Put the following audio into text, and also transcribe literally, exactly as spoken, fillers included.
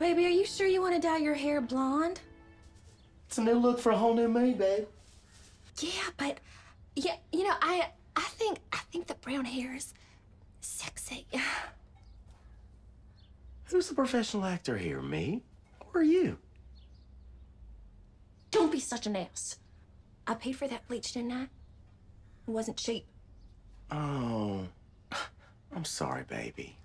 Baby, are you sure you want to dye your hair blonde? It's a new look for a whole new me, babe. Yeah, but yeah, you know, I I think I think the brown hair is sexy. Who's the professional actor here, me or you? Don't be such an ass. I paid for that bleach, didn't I? It wasn't cheap. Oh, I'm sorry, baby.